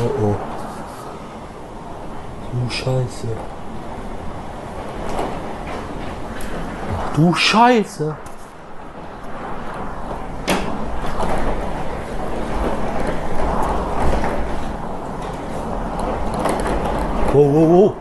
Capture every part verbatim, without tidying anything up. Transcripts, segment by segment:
Oh oh. Du Scheiße. Du Scheiße. Wow, wow, wow.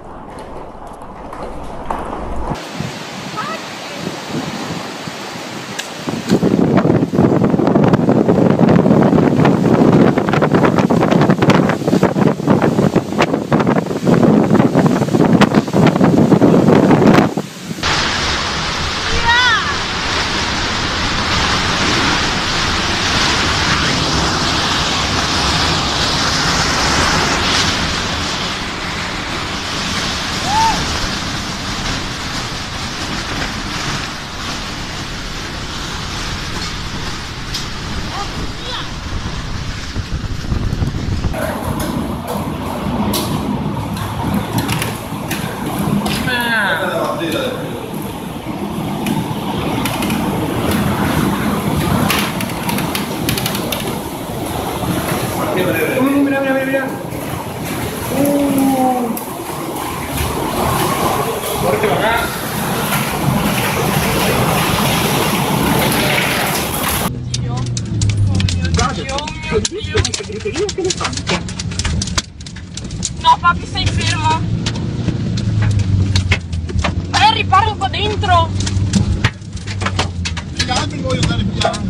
Mira, mira, mira, mira. Uh. Corte para acá. No, papi, sei fermo. Eh, riparo qua dentro. Piano, voglio andare piano.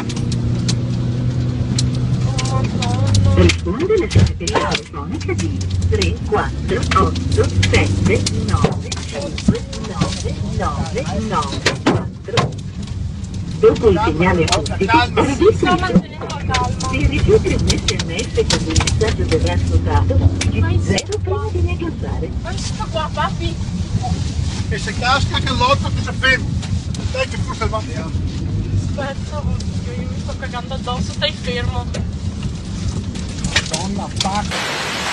Risponde la segreteria telefonica di tre quattro otto sette nove cinque nove nove nove quattro. Dopo il segnale acustico, registra il suono. Se ricevi un sms con il messaggio verrà ascoltato, digiti zero prima di negozare. Ma sta qua, papi. E se casca che lotta che si ferma. Dai che forse va via. Aspetta, oddio, io mi sto cagando addosso, stai fermo. Donna, pacca.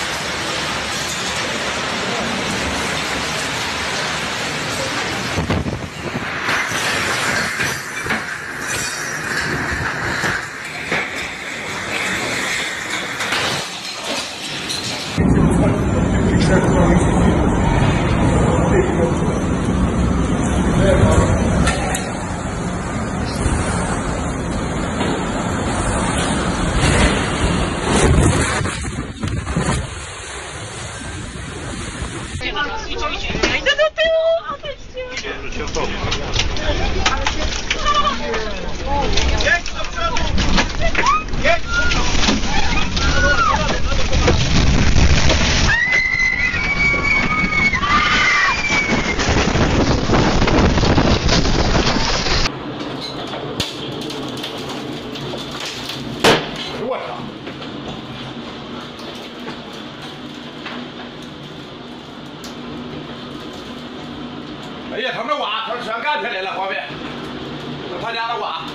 哎呀，他们挖，他全干起来了，旁边，他家的挖。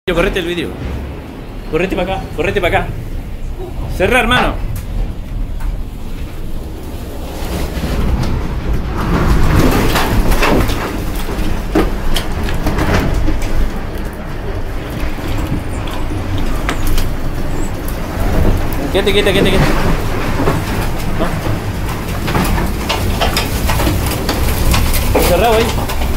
Correte el vidrio. Correte para acá, correte para acá. Cerra, hermano. Quédate, quédate, quédate, quédate. ¿No? Cerrado ahí.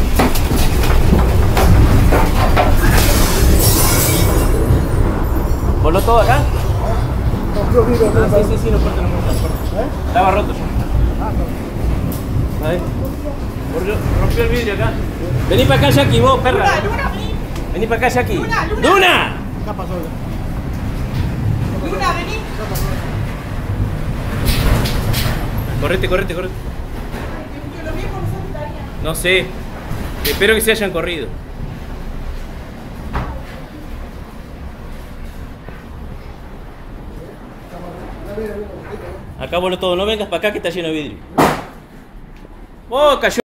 ¿Voló todo acá? Ah, sí, sí, sí, no importa, no importa. Estaba roto. Ahí. Rompió el vidrio acá. Vení para acá, Jackie, vos, perra. Luna, Luna, vení. Vení para acá, Jackie. Luna, Luna. ¡Luna! Luna, vení. Correte, correte, correte. No sé. Espero que se hayan corrido. Acá voló todo. No vengas para acá que está lleno de vidrio. Oh, cayó.